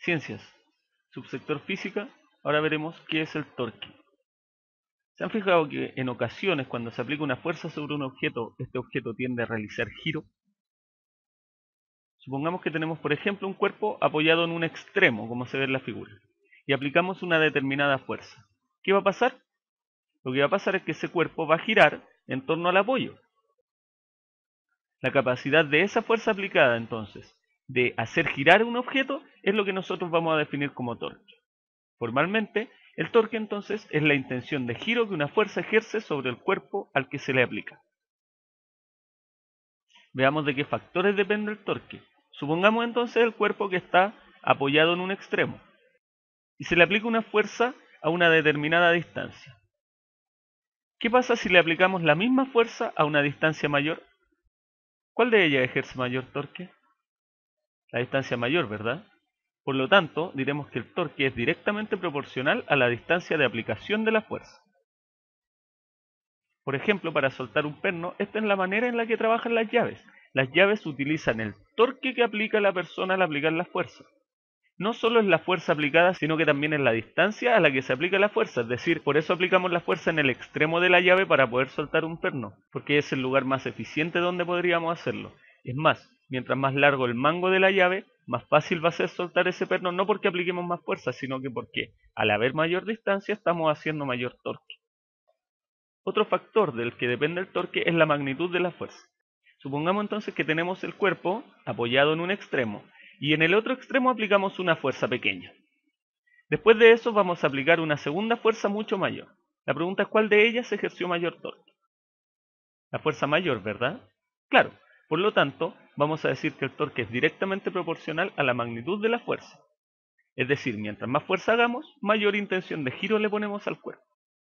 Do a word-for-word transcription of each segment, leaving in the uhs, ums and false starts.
Ciencias, subsector física, ahora veremos qué es el torque. ¿Se han fijado que en ocasiones cuando se aplica una fuerza sobre un objeto, este objeto tiende a realizar giro? Supongamos que tenemos, por ejemplo, un cuerpo apoyado en un extremo, como se ve en la figura, y aplicamos una determinada fuerza. ¿Qué va a pasar? Lo que va a pasar es que ese cuerpo va a girar en torno al apoyo. La capacidad de esa fuerza aplicada, entonces, de hacer girar un objeto, es lo que nosotros vamos a definir como torque. Formalmente, el torque entonces es la intención de giro que una fuerza ejerce sobre el cuerpo al que se le aplica. Veamos de qué factores depende el torque. Supongamos entonces el cuerpo que está apoyado en un extremo y se le aplica una fuerza a una determinada distancia. ¿Qué pasa si le aplicamos la misma fuerza a una distancia mayor? ¿Cuál de ellas ejerce mayor torque? La distancia mayor, ¿verdad? Por lo tanto, diremos que el torque es directamente proporcional a la distancia de aplicación de la fuerza. Por ejemplo, para soltar un perno, esta es la manera en la que trabajan las llaves. Las llaves utilizan el torque que aplica la persona al aplicar la fuerza. No solo es la fuerza aplicada, sino que también es la distancia a la que se aplica la fuerza. Es decir, por eso aplicamos la fuerza en el extremo de la llave para poder soltar un perno, porque es el lugar más eficiente donde podríamos hacerlo. Es más, mientras más largo el mango de la llave, más fácil va a ser soltar ese perno, no porque apliquemos más fuerza, sino que porque al haber mayor distancia estamos haciendo mayor torque. Otro factor del que depende el torque es la magnitud de la fuerza. Supongamos entonces que tenemos el cuerpo apoyado en un extremo y en el otro extremo aplicamos una fuerza pequeña. Después de eso vamos a aplicar una segunda fuerza mucho mayor. La pregunta es cuál de ellas ejerció mayor torque. La fuerza mayor, ¿verdad? Claro, por lo tanto vamos a decir que el torque es directamente proporcional a la magnitud de la fuerza. Es decir, mientras más fuerza hagamos, mayor intención de giro le ponemos al cuerpo.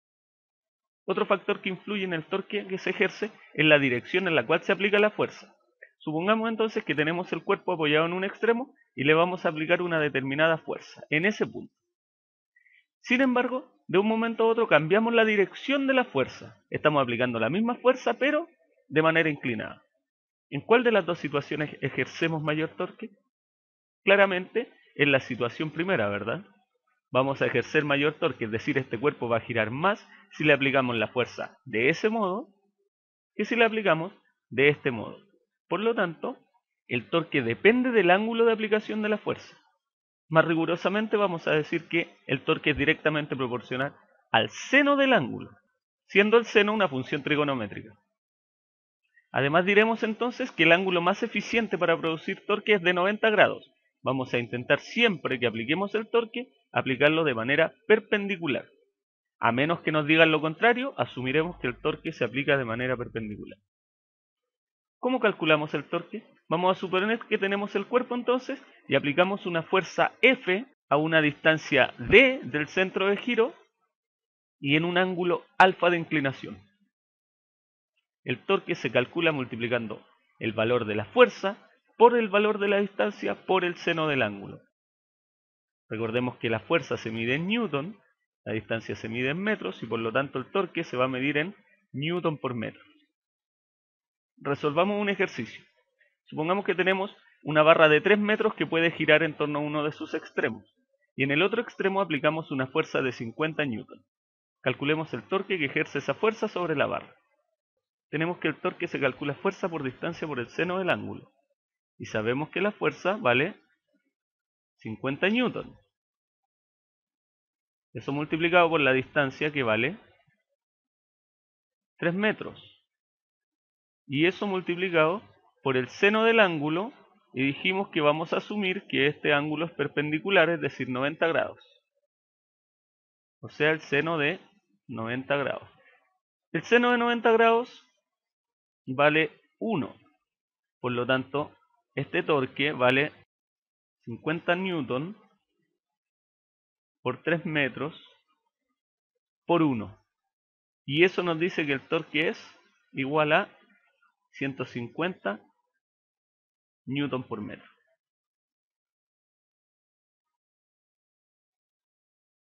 Otro factor que influye en el torque que se ejerce es la dirección en la cual se aplica la fuerza. Supongamos entonces que tenemos el cuerpo apoyado en un extremo y le vamos a aplicar una determinada fuerza, en ese punto. Sin embargo, de un momento a otro cambiamos la dirección de la fuerza. Estamos aplicando la misma fuerza, pero de manera inclinada. ¿En cuál de las dos situaciones ejercemos mayor torque? Claramente, en la situación primera, ¿verdad? Vamos a ejercer mayor torque, es decir, este cuerpo va a girar más si le aplicamos la fuerza de ese modo que si le aplicamos de este modo. Por lo tanto, el torque depende del ángulo de aplicación de la fuerza. Más rigurosamente vamos a decir que el torque es directamente proporcional al seno del ángulo, siendo el seno una función trigonométrica. Además diremos entonces que el ángulo más eficiente para producir torque es de noventa grados. Vamos a intentar siempre que apliquemos el torque, aplicarlo de manera perpendicular. A menos que nos digan lo contrario, asumiremos que el torque se aplica de manera perpendicular. ¿Cómo calculamos el torque? Vamos a suponer que tenemos el cuerpo entonces y aplicamos una fuerza F a una distancia D del centro de giro y en un ángulo alfa de inclinación. El torque se calcula multiplicando el valor de la fuerza por el valor de la distancia por el seno del ángulo. Recordemos que la fuerza se mide en newton, la distancia se mide en metros y por lo tanto el torque se va a medir en newton por metro. Resolvamos un ejercicio. Supongamos que tenemos una barra de tres metros que puede girar en torno a uno de sus extremos y en el otro extremo aplicamos una fuerza de cincuenta newton. Calculemos el torque que ejerce esa fuerza sobre la barra. Tenemos que el torque se calcula fuerza por distancia por el seno del ángulo y sabemos que la fuerza vale cincuenta newton. Eso multiplicado por la distancia que vale tres metros. Y eso multiplicado por el seno del ángulo, y dijimos que vamos a asumir que este ángulo es perpendicular, es decir, noventa grados. O sea, el seno de noventa grados. El seno de noventa grados vale uno. Por lo tanto, este torque vale cincuenta newton por tres metros por uno. Y eso nos dice que el torque es igual a ciento cincuenta newton por metro.